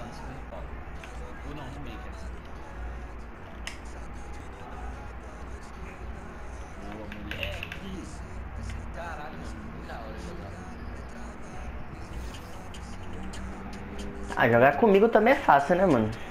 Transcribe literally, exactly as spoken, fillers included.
em cima do pau. Ou não, no meio, quer dizer. Boa, moleque! Caralho, mano, muito da hora jogar. Ah, jogar comigo também é fácil, né, mano?